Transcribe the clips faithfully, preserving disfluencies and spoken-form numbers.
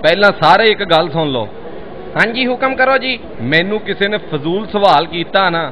पहला सारे एक गल सुन लो। हाँ जी हुक्म करो जी। मैनू किसी ने फजूल सवाल किया ना,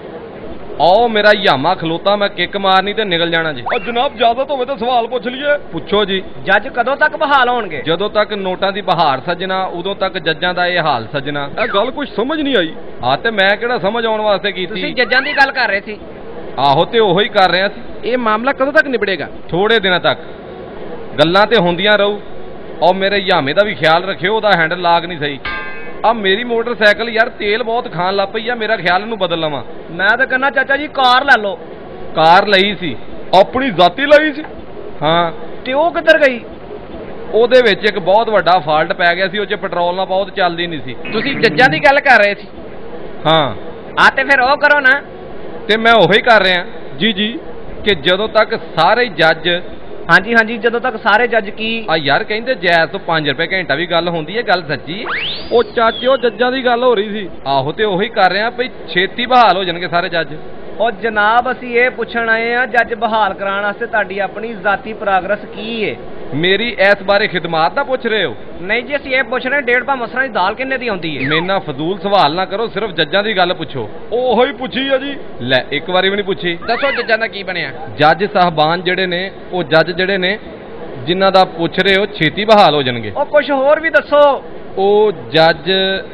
आओ मेरा यामा खलोता, मैं किक मारनी ते निकल जाना जी। और जनाब इजाजत हो तो सवाल पूछ लीए। पूछो जी। जज कदों तक बहाल होणगे? जदों तक नोटां दी बहार सजना, उदों तक जज्जां दा ये हाल सजना। ए गल कुछ समझ नहीं आई। आ ते मैं किहड़ा समझ आउण वास्ते कीती। तुसीं जज्जां दी गल कर रहे सी। आहो ते ओही कर रहे सी। ये मामला कदों तक निबड़ेगा? थोड़े दिनों तक। गल्लां ते होंदियां रहू, और मेरे यामे दा भी ख्याल रखियो, ओदा हैंडल लाग नहीं सही। अब मेरी मोटरसाइकिल यार तेल बहुत खान लग पई है, मेरा ख्याल इनू बदल लवां। मैं तो कहना चाचा जी कार ले लो। कार लई सी, अपनी जाती लई सी। हाँ ते ओ किधर गई? ओदे विच एक बहुत वड्डा फाल्ट पै गया सी, ओह च पेट्रोल ना बहुत चलदी नहीं सी। तुसीं जज्जां दी गल कर रहे सी? हाँ। आ ते फिर ओ करो ना। ते मैं ओही कर रहा जी जी, कि जदों तक सारे जज। हाँ जी हाँ जी, जदों तक सारे जज की। आ यार कहते जैज तो पांच रुपए घंटा भी गल होंदी है, गल सच्ची। ओ चाचे ओ जज्जां दी गल हो रही सी। आहो ते ओही कर रहे हैं भई छेती बहाल हो जाणगे सारे जज। और जनाब असीं ये पुछण आए हैं जज बहाल कराउण वास्ते तुहाडी अपनी जाती प्रोग्रेस की है? मेरी इस बारे खिदमात दा पुछ रहे हो? नहीं जी, असीं ये पुछ रहे डेढ़ पा मसरां दी दाल किन्ने दी आउंदी है। मेरे नाल फजूल सवाल ना करो, सिर्फ जज्जां दी गल पुछो। ओही पुछी है जी। ले एक बारी भी नहीं पुछी। दसो जज्जां दा की बनिया? जज साहबान जिहड़े ने, ओ जज जिहड़े ने जिन्हां दा पुछ रहे हो छेती बहाल हो जाणगे। ओ कुछ होर भी दसो। ओ जज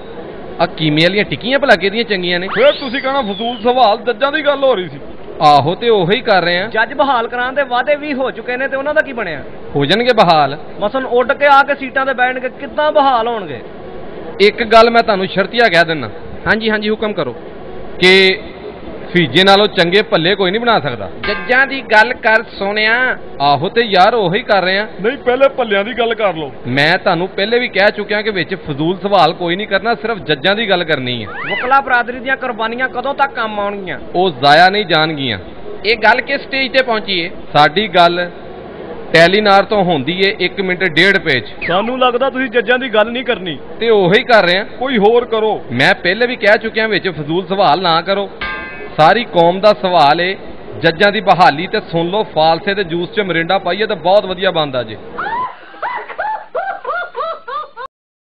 कीमे वालियां टिक्कियां भला किहदियां चंगियां ने? फिर तुसीं कहना फजूल सवाल, जज्जां दी गल हो रही सी। आहो ते ओही कर रहे हैं। जज बहाल कराने दे वादे भी हो चुके ने, ते उन्हां दा की बनिया? हो जाणगे बहाल। मसलन उड़ के आके सीटां ते बैठणगे, किद्दां बहाल होणगे? एक गल मैं तुहानूं शर्तिया कह दिना। हाँ जी हाँ जी हुक्म करो। कि फीजे नालों चंगे भल्ले कोई नहीं बना सकता। जज्जां दी गल कर सोनिया। आहो ते यार ओही कर रहे हैं। नहीं पहले भल्लियां दी गल कर लो। मैं तुहानूं पहले भी कह चुकिया कि विच फजूल सवाल कोई नहीं करना, सिर्फ जज्जां दी गल करनी है। वकला बरादरी दीयां कुर्बानियां कदों तक काम आउणगीਆਂ? ਉਹ ਜ਼ਾਇਆ नहीं जाणगीਆਂ। ये गल किस स्टेज ते पहुंची है? साडी गल टैलीनार तो होंदी है एक मिनट डेढ़ पेज। सानू लगदा तुसीं जज्जां दी गल नहीं करनी, ते ओही कर रहे हैं। कोई होर करो। मैं पहले भी कह चुकिया विच फजूल सवाल ना करो। सारी कौम दा सवाल है जज्जां दी बहाली, ते सुन लो फालसे दे जूस च मरिंडा पाइए तो बहुत वधिया बनदा जी।